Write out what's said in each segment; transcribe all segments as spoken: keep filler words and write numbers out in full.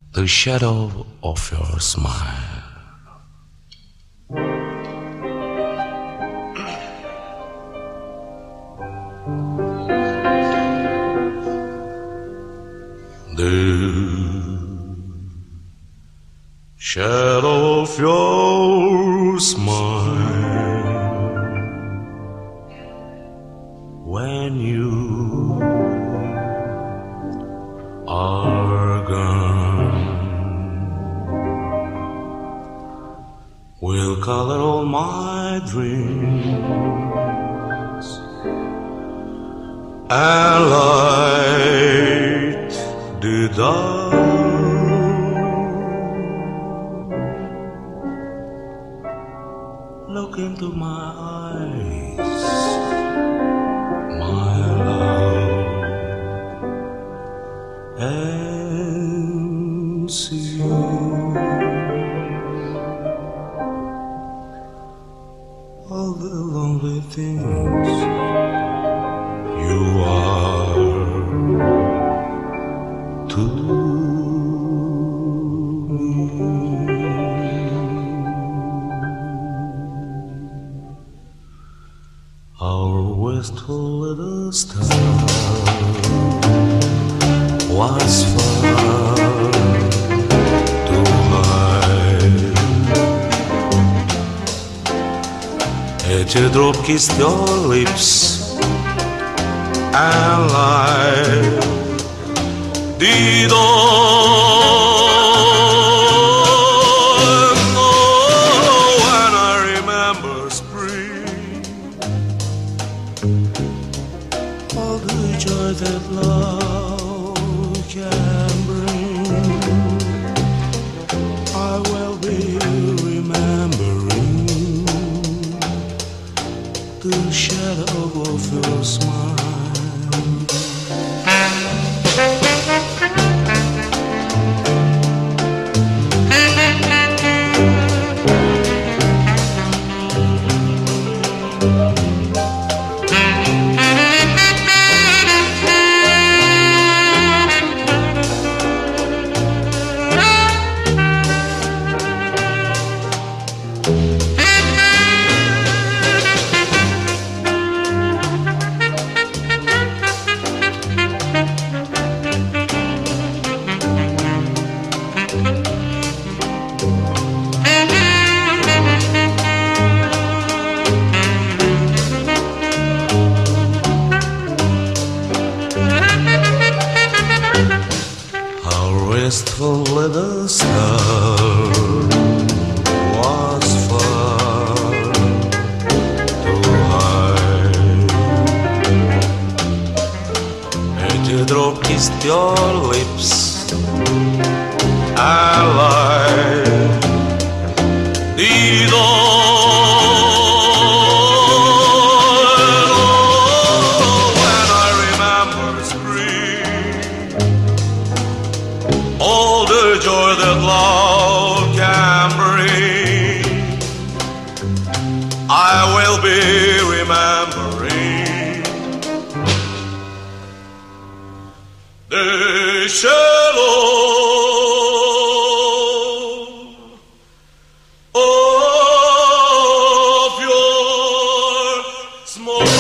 the shadow of your smile. The shadow of your smile when you are gone will color all my dreams and light the dark. Look into my eyes, my love, and see all the lonely things you are to me. Our wistful little star was far too high. A teardrop kissed your lips and light the dawn. Oh, when I remember spring, all the joy that love can bring, I will be remembering the shadow of your smile. Wistful little star was far too high. A teardrop kissed your lips and light the dawn. Oh, when I remember spring, all the joy that love can bring, I will be remembering the shadow of your smile.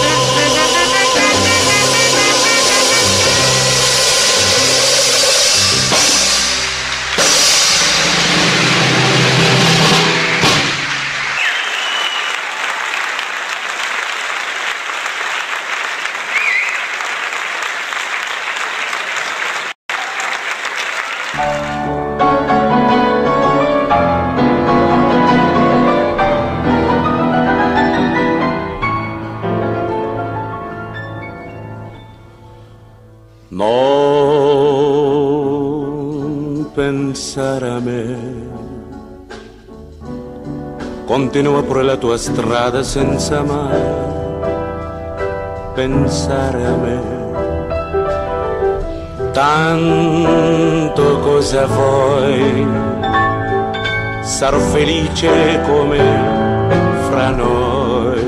Non pensare a me, continua pure la tua strada senza mai pensare a me. Tanto cosa vuoi, sarò felice come fra noi.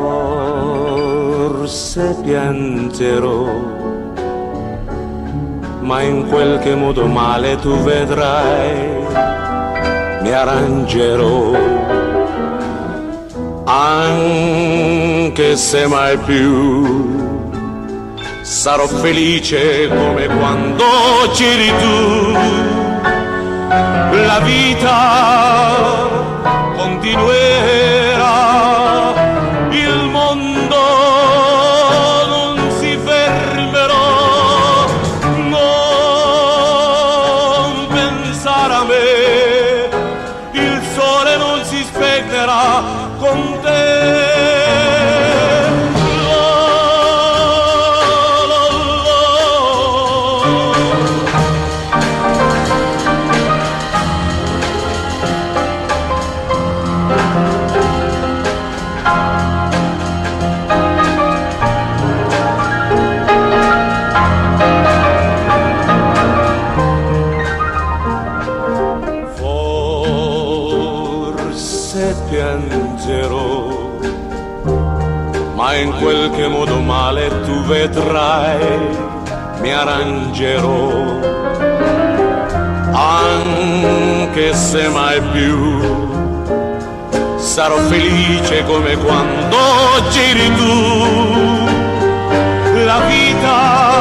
Forse piangerò ma in qualche modo male tu vedrai, mi arrangerò, anche se mai più sarò felice come quando c'eri tu. La vita continuerà, il mondo non si fermerà, non pensare a me, il sole non si spegnerà con te. Piangerò, ma in qualche modo male tu vedrai, mi arrangerò, anche se mai più sarò felice come quando c'eri tu. La vita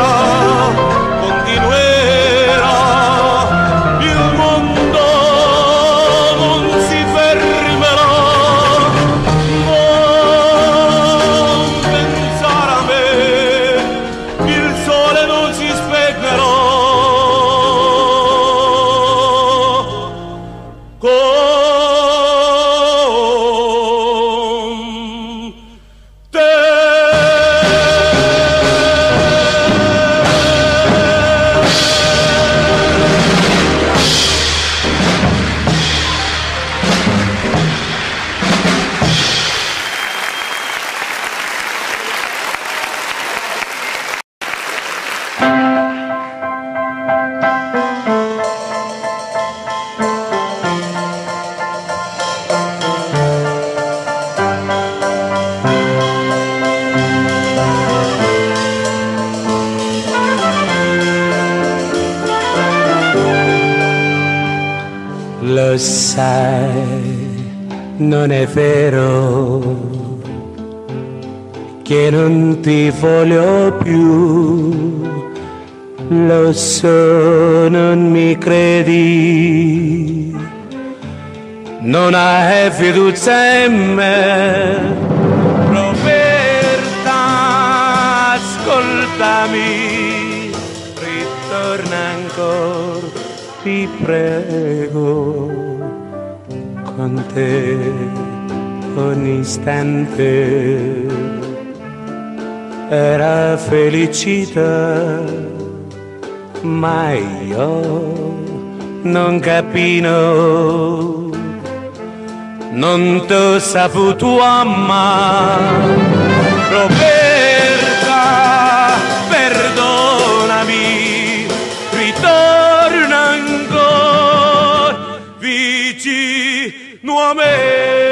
continuerà, il mondo non si fermerà, non pensare a me, il sole non si spegnerà con te. Lo sai, non è vero che non ti voglio più. Lo so, non mi credi, non hai fiducia in me. Roberta, ascoltami, ritorna ancora, ti prego, con te ogni istante era felicità, ma io non capino, non t'ho saputo amare. Roberta, perdonami, ritorna ancora vicino a me.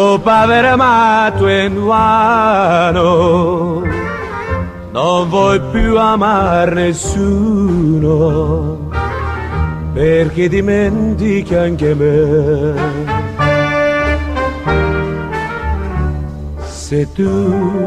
dopo aver amato in vano, non vuoi più amare nessuno, perché dimentichi anche me. Se tu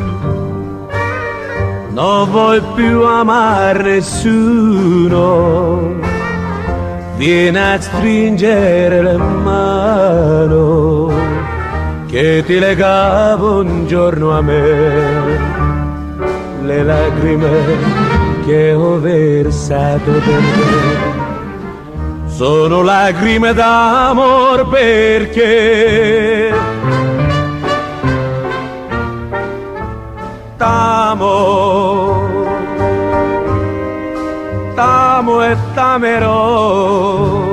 non vuoi più amare nessuno, vieni a stringere le mani che ti legavo un giorno a me. Le lacrime che ho versato per te sono lacrime d'amor, perché t'amo, t'amo e t'amerò,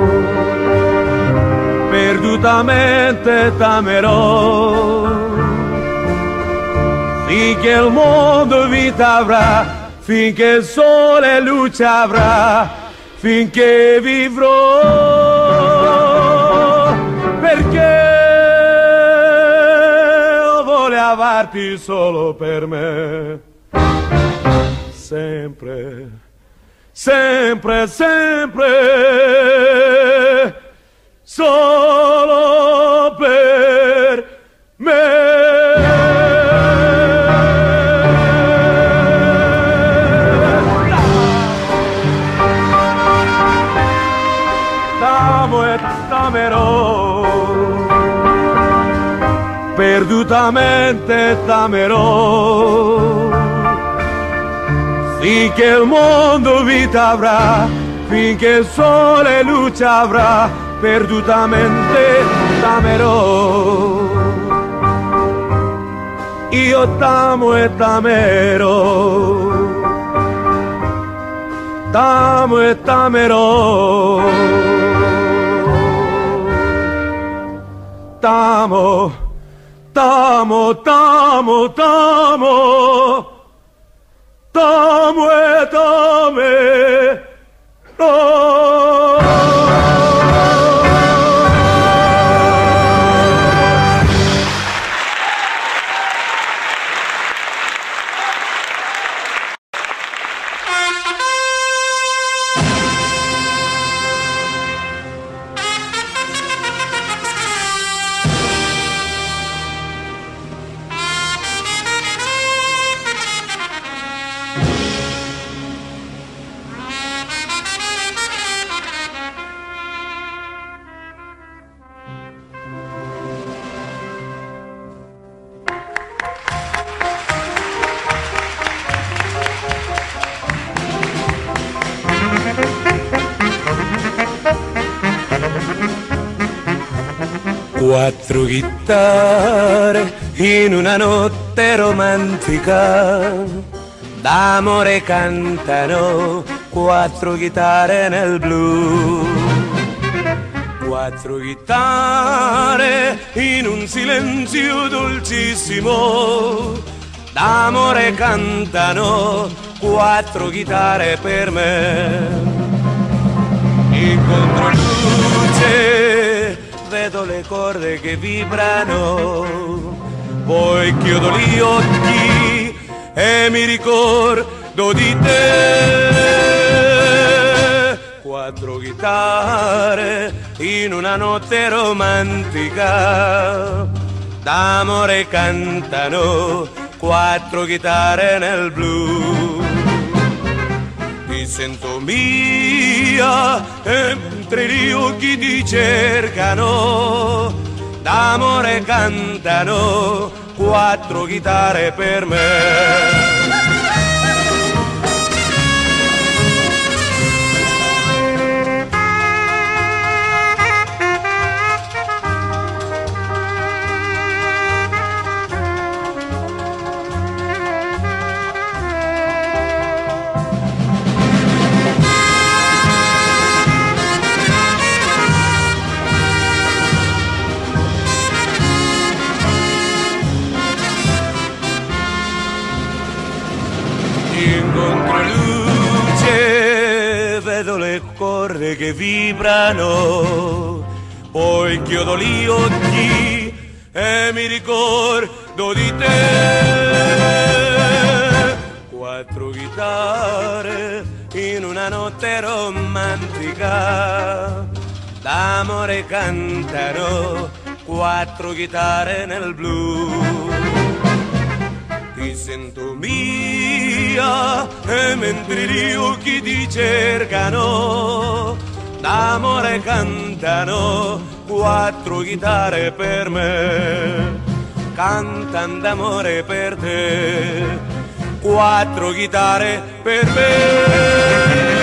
perdutamente t'amerò, finché il mondo vita avrà, finché il sole luce avrà, finché vivrò, perché vuole amarti solo per me, sempre, sempre, sempre, solo per me. T'amo e t'amerò, perdutamente t'amerò, finché il mondo vita avrà, finché il sole luce avrà, perdutamente t'amerò. Io t'amo e t'amerò, t'amo e t'amerò, t'amo, t'amo, t'amo, t'amo, t'amo e t'amerò. Quattro chitarre in una notte romantica, d'amore cantano, quattro chitarre nel blu. Quattro chitarre in un silenzio dolcissimo, d'amore cantano, quattro chitarre per me. In controluce vedo le corde che vibrano, poi chiudo gli occhi e mi ricordo di te. Quattro chitarre in una notte romantica, d'amore cantano, quattro chitarre nel blu. Ti sento mia, mentre gli occhi ti cercano, d'amore cantano, quattro chitarre per me. In controluce vedo le corde che vibrano, poi chiudo gli occhi e mi ricordo di te. Quattro chitarre in una notte romantica, d'amore cantano quattro chitarre nel blu. Ti sento mia e mentre gli occhi ti cercano, d'amore cantano quattro chitarre per me, cantano d'amore per te, quattro chitarre per me.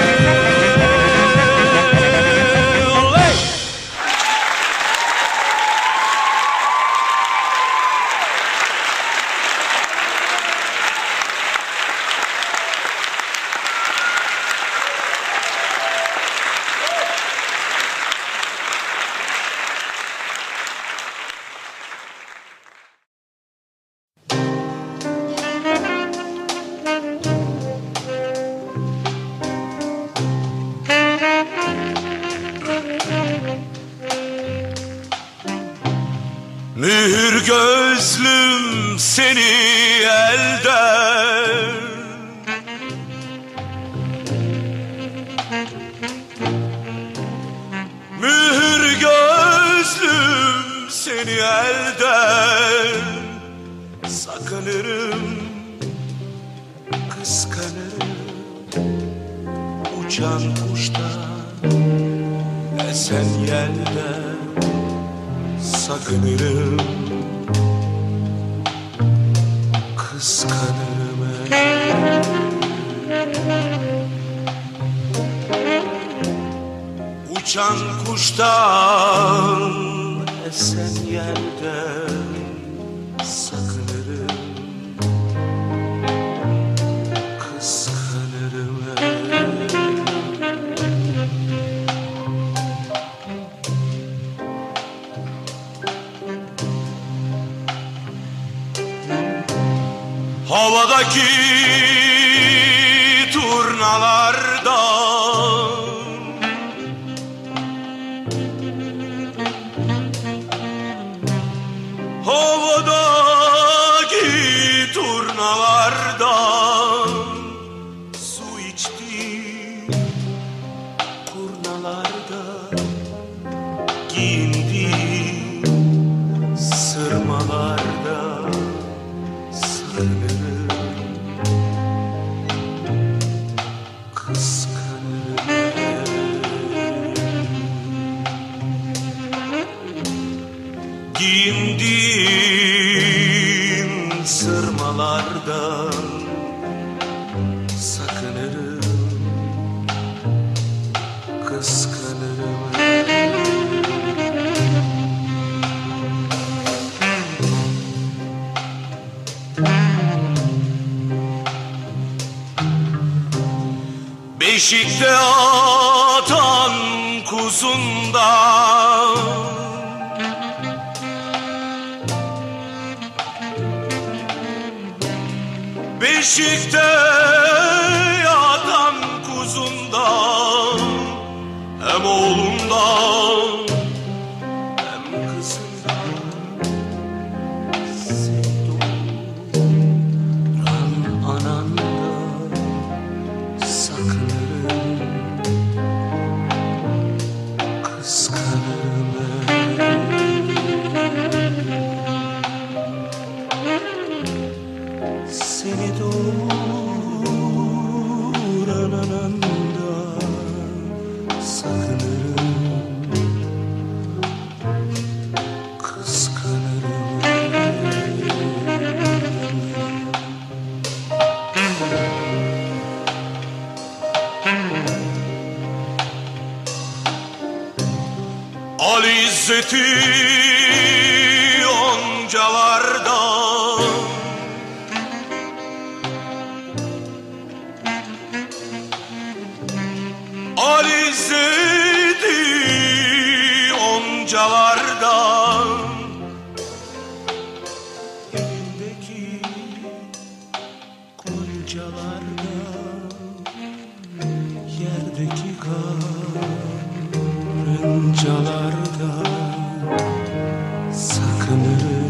Mühür gözlüm seni elden, mühür gözlüm seni elden, sakınırım, kıskanırım, uçan kuştan, esen yelden. Sakınırım, kıskanırım ey. Uçan kuştan, esen yerden sakınırım, kıskanırım ey. Havadaki turnalardan, havadaki turnalardan su içtim, kurnalarda giyindim, sırmalarda sakınırım, giyindim sırmalardan sakınırım, kıskanırım. Beşikte atan kuzundan, beşikte yatan kuzundan, hem oğlumdan hem kızımdan sevduran anandan sakınırım, kıskanırım ey. Seni doğuran anandan sakınırım, kıskanırım ey. Ali İzzet'i yoncalardan, Ali İzzet'i yoncalardan, elindeki goncalardan, yerdeki karıncalardan sakınırım,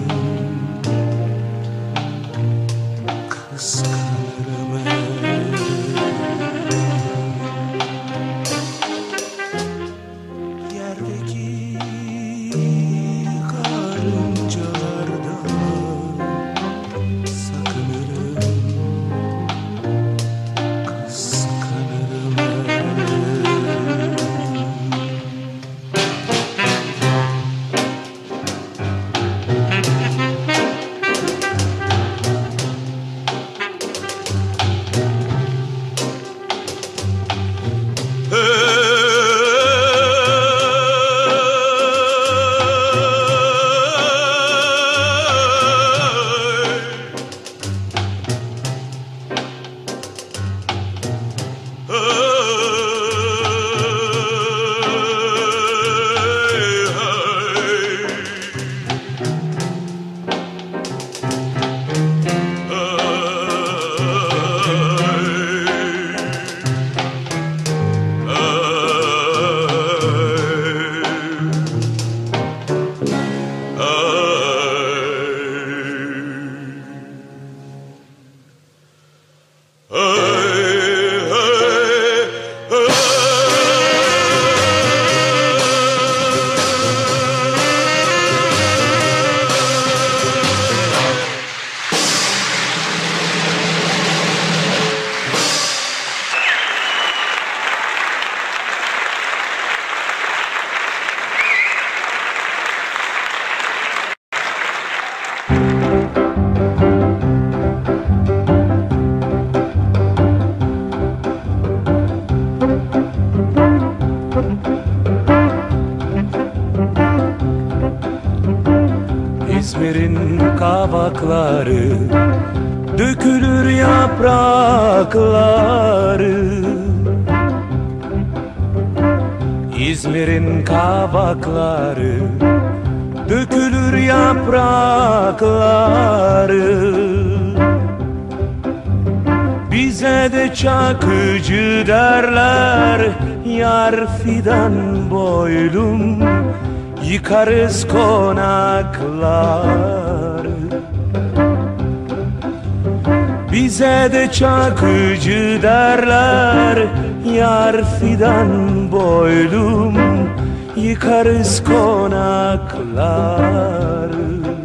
İzmir'in kavakları, dökülür yaprakları. İzmir'in kavakları, dökülür yaprakları. Bize de Çakıcı derler, yar fidan boylum, yıkarız konakları. Bize de Çakıcı derler, yar fidan boylum, yıkarız konakları.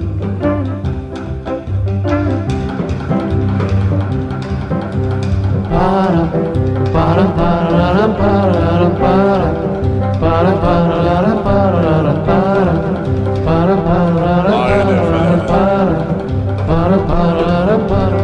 Para para para para para para para para para para para para.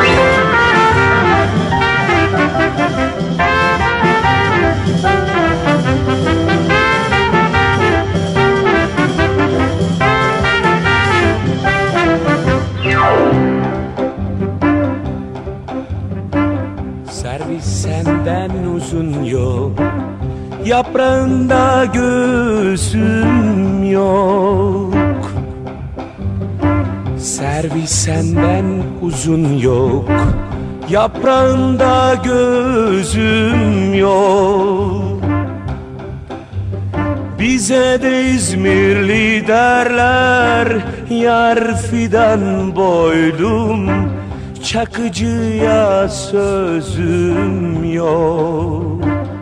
Servis senden uzun yok, yaprağında gözüm yok. Servis senden uzun yok, yaprağında gözüm yok. Bize de İzmirli derler, yar fidan boylum, Çakıcıya sözüm yok.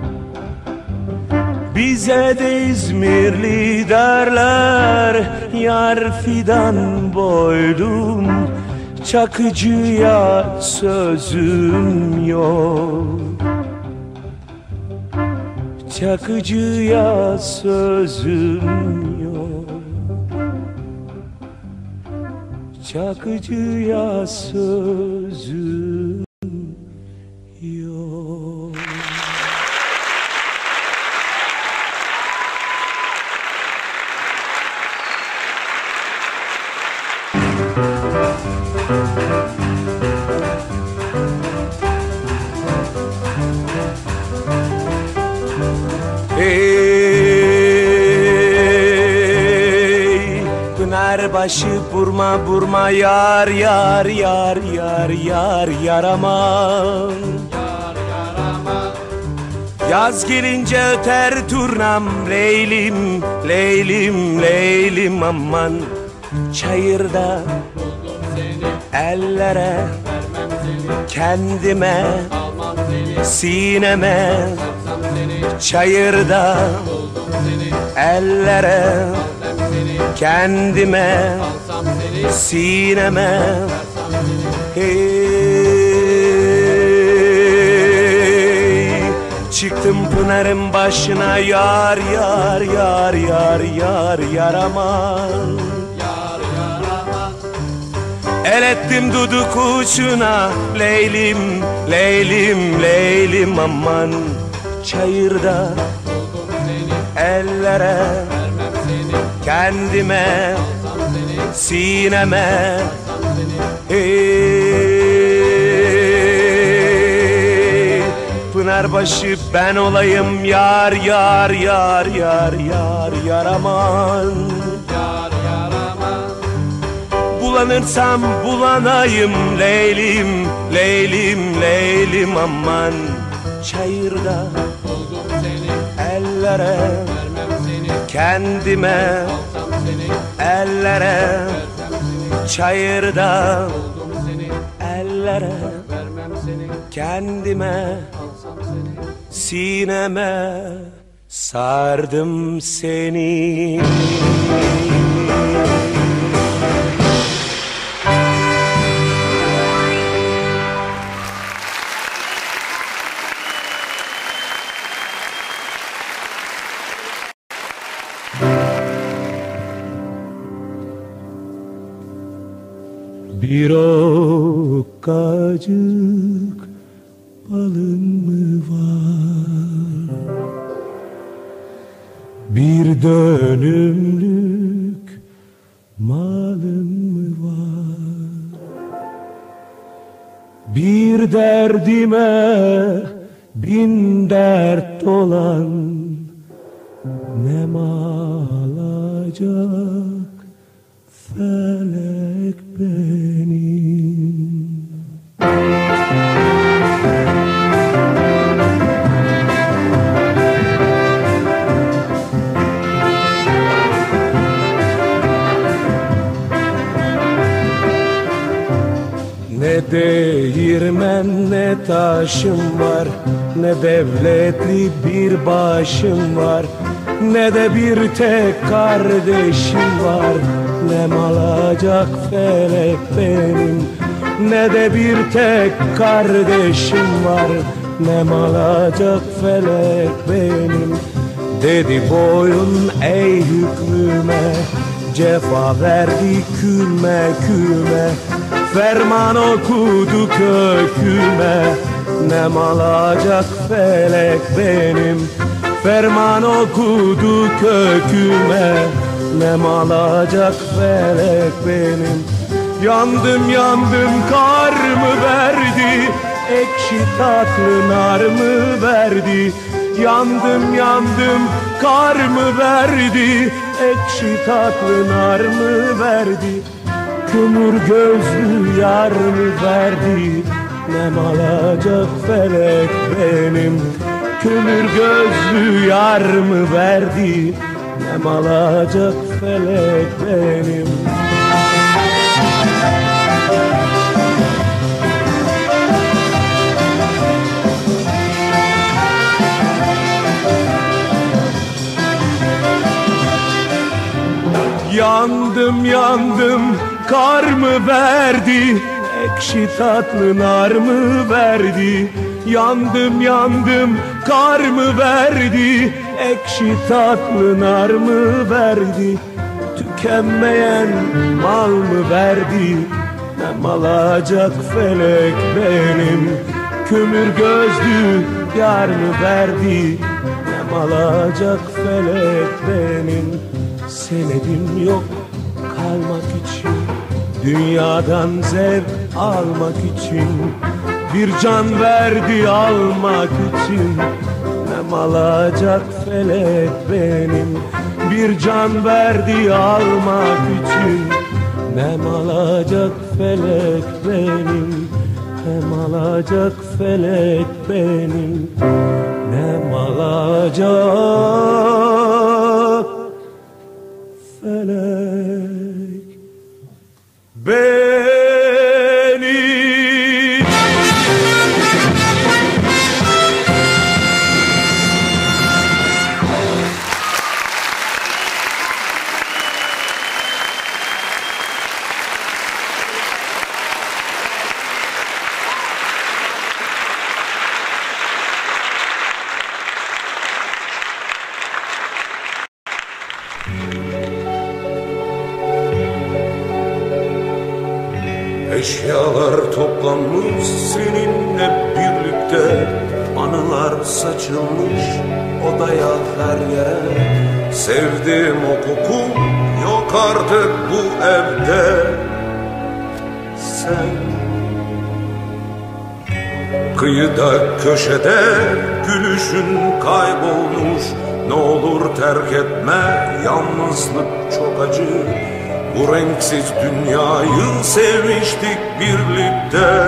Bize de İzmirli derler, yar fidan boylum, Çakıcıya sözüm yok. Çakıcıya sözüm yok. Çakıcıya sözüm yok. Ey Pınarbaşı burma burma yar yar yar yar yar yaramam. Yaz gelince öter turnam, leylim leylim leylim aman. Çayırda ellere kendime, sineme, çayırda ellere, kendime, sineme. Hey, çıktım Pınar'ın başına, yar yar yar yar yar yar aman. El ettim dudu kuşuna, Leylim, Leylim, Leylim aman. Çayırda ellere, kendime, sineme. Hey, Pınarbaşı ben olayım, yar yar yar yar yar yar aman. Bulanırsam bulanayım, Leylim, Leylim, Leylim aman. Çayırda ellere, kendime, ellere, çayırda ellere, kendime, sineme sardım seni. Bir okacık balın mı var? Bir dönümlük malın mı var? Bir derdime bin dert olan ne mal alacak felek benim. Ne değirmen ne taşım var, ne devletli bir başım var, ne de bir tek kardeşim var. Ne mal alacak felek benim, ne de bir tek kardeşim var. Ne mal alacak felek benim. Dedi boyun ey hükmüme, cefa verdi külme külme. Ferman okudu köküme, ne mal alacak felek benim. Ferman okudu köküme, ne mal alacak felek benim. Yandım yandım kar mı verdi, ekşi tatlı nar mı verdi? Yandım yandım kar mı verdi, ekşi tatlı nar mı verdi? Kömür gözlü yar mı verdi, ne mal alacak felek benim. Kömür gözlü yar mı verdi, ne mal alacak felek benim. Yandım yandım kar mı verdi, ekşi tatlı nar mı verdi? Yandım yandım kar mı verdi, ekşi tatlı nar mı verdi? Tükenmeyen mal mı verdi, ne mal alacak felek benim? Kömür gözlü yar mı verdi, ne mal alacak felek benim? Senedim yok kalmak için, dünyadan zevk almak için. Bir can verdi almak için, ne mal alacak felek benim. Bir can verdi almak için, ne mal alacak felek benim. Ne mal alacak felek benim. Ne mal alacak felek benim. toplanmış seninle birlikte, anılar saçılmış odaya her yere. Sevdiğim o koku yok artık bu evde. Sen kıyıda köşede gülüşün kaybolmuş. Ne olur terk etme, yalnızlık çok acı. Bu renksiz dünyayı sevmiştik birlikte.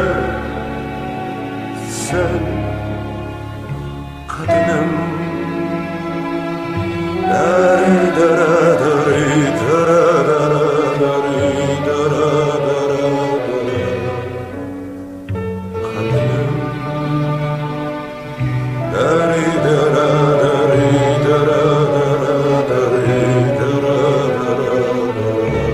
Sen kadınım. Dari dara dari dara dara dari dara dara dara. Kadınım. Dari dara dari dara dara dari dara dara dara.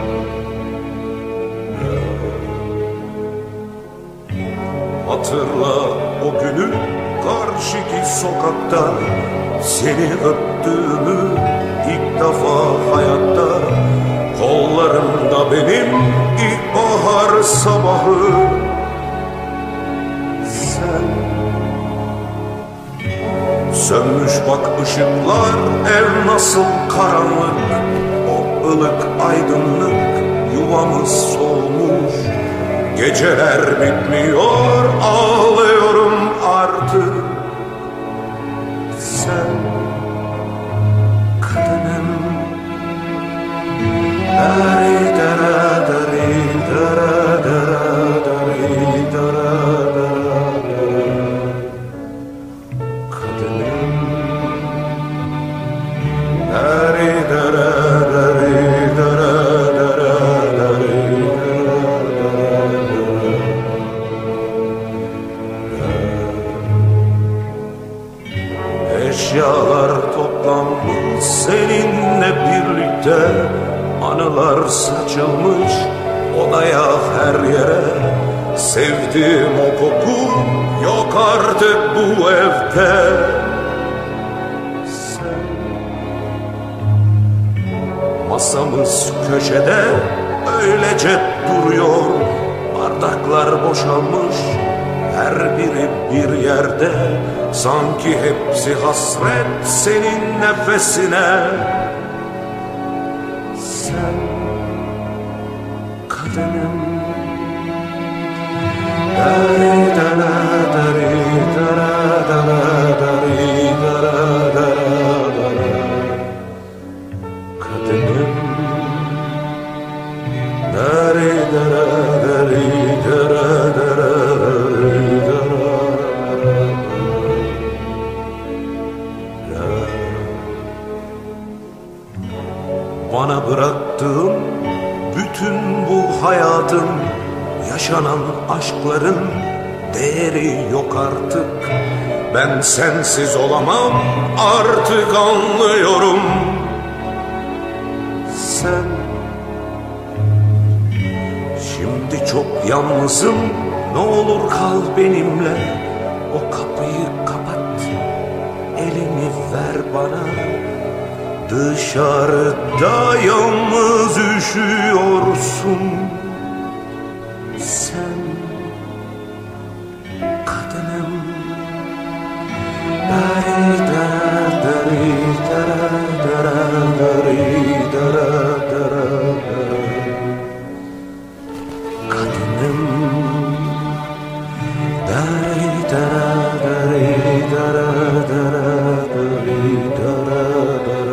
Hatırla o günü karşıki sokakta, seni öptüğümü ilk defa hayatta. Kollarımda benim ilkbahar sabahı. Sen sönmüş bak ışıklar, ev nasıl karanlık. O ılık aydınlık yuvamız solmuş. Geceler bitmiyor, ağlıyorum artık. Sen kadınım. Dari dara dari dara dara dari dara dara dara. Kadınım. Dari dara dari dara dara dari dara dara. Eşyalar toplanmış seninle birlikte, anılar saçılmış odaya her yere. Sevdiğim o koku yok artık bu evde. Sen masamız köşede öylece duruyor. Bardaklar boşalmış her biri bir yerde. Sanki hepsi hasret senin nefesine. Sen kadınım. Dari dara dari dara dara dari dara dara dara. Kadınım. Dari dara dari dara dara dari dara dara. Bana bıraktığın bütün bu hayatın, yaşanan aşkların değeri yok artık. Ben sensiz olamam artık, anlıyorum. Sen şimdi çok yalnızım, ne olur kal benimle. O kapıyı kapat, elini ver bana. Dışarıda yalnız üşüyorsun. Sen kadınım. Dari dara dari dara dara dari dara dara dara. Kadınım. Dari dara dari dara dara dari dara dara.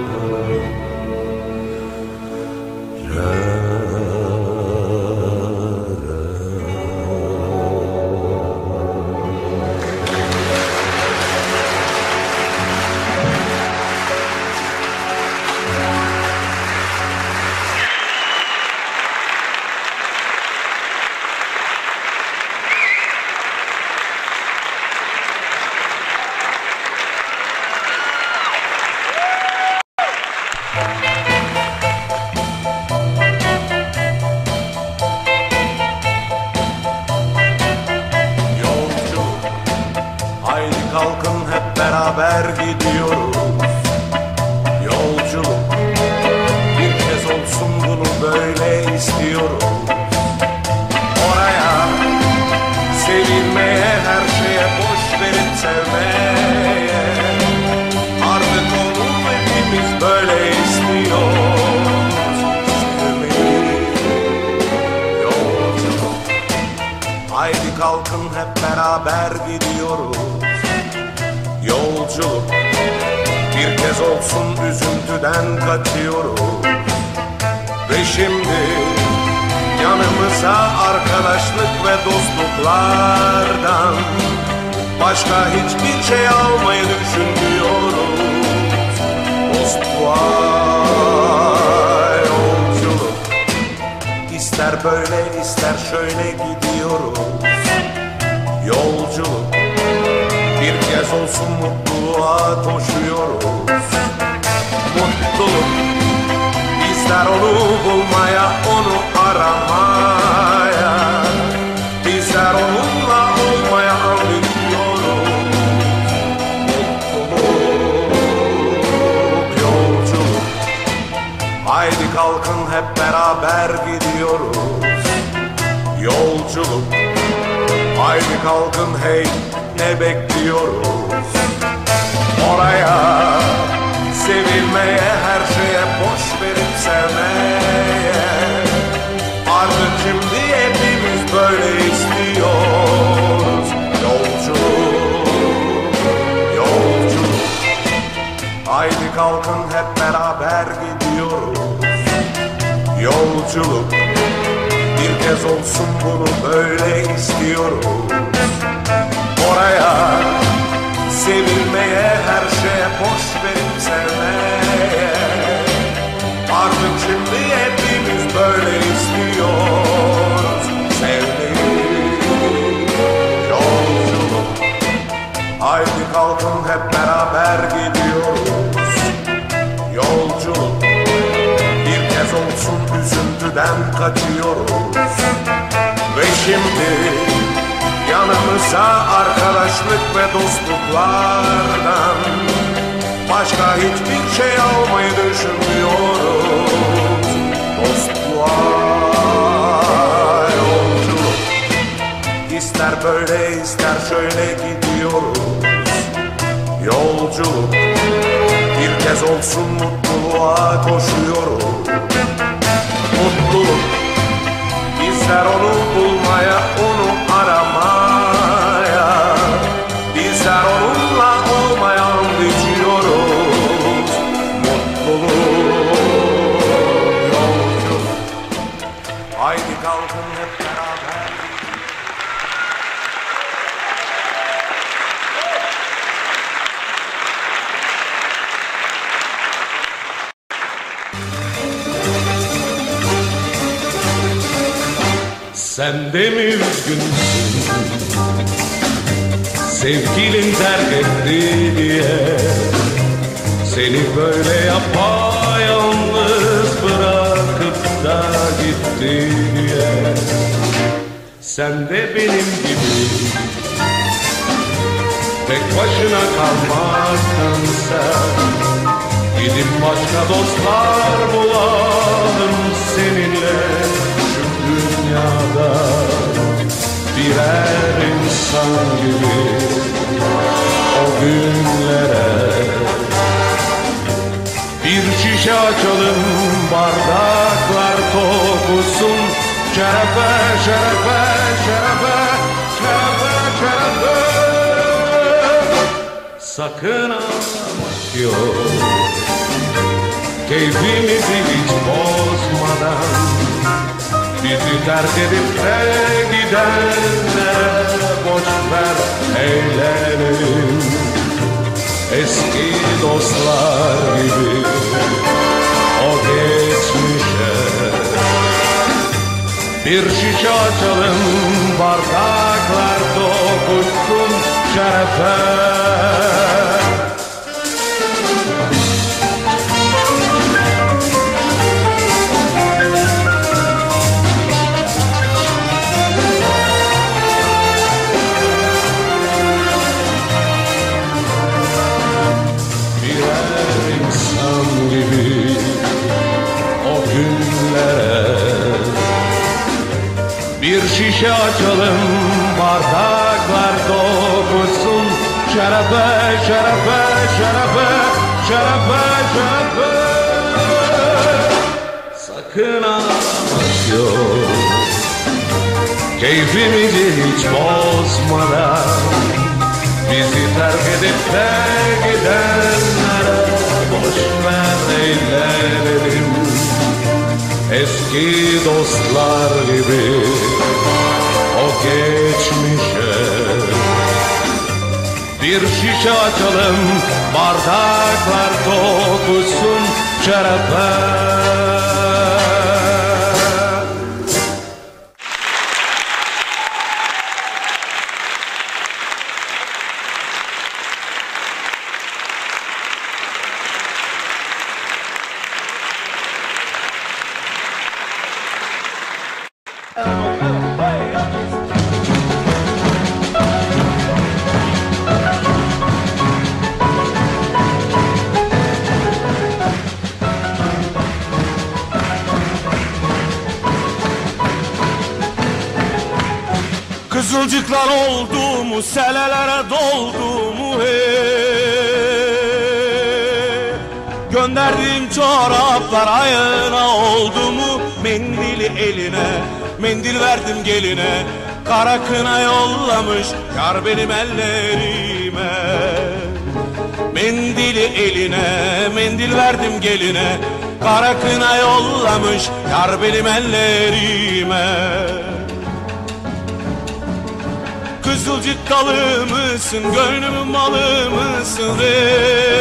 beraber gidiyoruz. Yolculuk bir kez olsun, bunu böyle istiyoruz. Oraya Haydi kalkın hep beraber gidiyoruz. Yolculuk bir kez olsun üzüntüden kaçıyoruz. Ve şimdi yanımıza arkadaşlık ve dostluklardan başka hiçbir şey almayı düşünmüyoruz. Dostluğa yolculuk, İster böyle ister şöyle gidiyoruz. Yolculuk bir kez olsun mutluluğa koşuyoruz. Mutluluk bizler onu bulmaya, onu aramaya, bizler onunla olmaya anlıyoruz. Mutluluk yolculuk, haydi kalkın hep beraber gidiyoruz. Yolculuk, haydi kalkın hey, ne bekliyoruz? Oraya, sevilmeye, her şeye boş verip sevmeye. Artık şimdi hepimiz böyle istiyoruz. Yolculuk, yolculuk, haydi kalkın hep beraber gidiyoruz. Yolculuk, bir kez olsun bunu böyle istiyoruz. Oraya, sevilmeye, her şeye boş verip sevmeye. Artık şimdi hepimiz böyle istiyoruz. Sevmeyi, yolculuk, haydi kalkın hep beraber gidiyoruz. Yolculuk, bir kez olsun üzüntüden kaçıyoruz. Ve şimdi yanımıza arkadaşlık ve dostluklardan başka hiçbir şey almayı düşünmüyoruz. Dostluğa yolculuk, ister böyle ister şöyle gidiyoruz. Yolculuk, bir kez olsun mutluluğa koşuyoruz. Mutluluk, bizler onu bulmaya, onu aramaya, bizler onunla olmaya anlıyoruz. Mutluluk yolculuk, haydi kalkın hep beraber. Sen de mi üzgünsün, sevgilin terk etti diye, seni böyle yapayalnız bırakıp da gitti diye. Sen de benim gibi tek başına kalmaktansa gidip başka dostlar bulalım seninle. Dünyada birer insan gibi o günlere bir şişe açalım, bardaklar dokusun. Şerefe, şerefe, şerefe, şerefe, şerefe. Sakın ağlamak yok, keyfimizi hiç bozmadan. Bizi terk edip de gidenlere boş ver, eğlenelim. Eski dostlar gibi o geçmişe bir şişe açalım, bardaklar dokuşsun şerefe. Bir şişe açalım, bardaklar dokusun. Şerefe, şerefe, şerefe, şerefe, şerefe. Sakın ağlamak yok, keyfimizi hiç bozmadan. Bizi terk edip de gidenlere boş ver eylerim. Eski dostlar gibi o geçmişe bir şişe açalım, bardaklar kokuşsun şerefe. Kızılcıklar oldu mu, selelere doldu mu hey? Gönderdiğim çoraplar ayağına oldu mu? Mendili eline, mendil verdim geline. Kara kına yollamış yar benim ellerime. Mendili eline, mendil verdim geline. Kara kına yollamış yar benim ellerime. Kızılcık dalı mısın, gönlümün malı mısın re?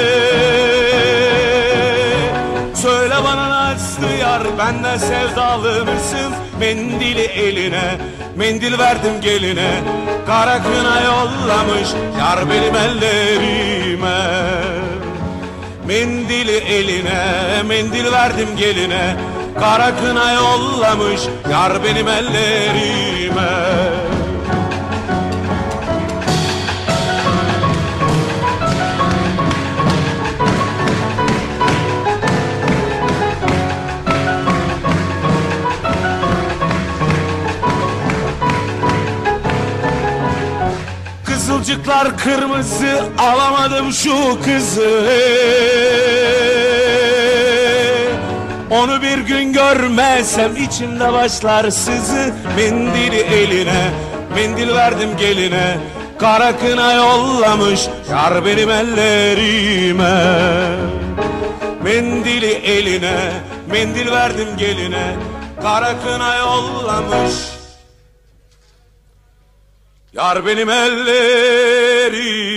Söyle bana nasıl yar, benden sevdalı mısın? Mendili eline, mendil verdim geline. Kara kına yollamış yar benim ellerime. Mendili eline, mendil verdim geline. Kara kına yollamış yar benim ellerime. Kızılcıklar kırmızı, alamadım şu kızı hey. Onu bir gün görmezsem içimde başlar sızı. Mendili eline, mendil verdim geline. Kara kına yollamış yar benim ellerime. Mendili eline, mendil verdim geline. Kara kına yollamış yar benim ellerim.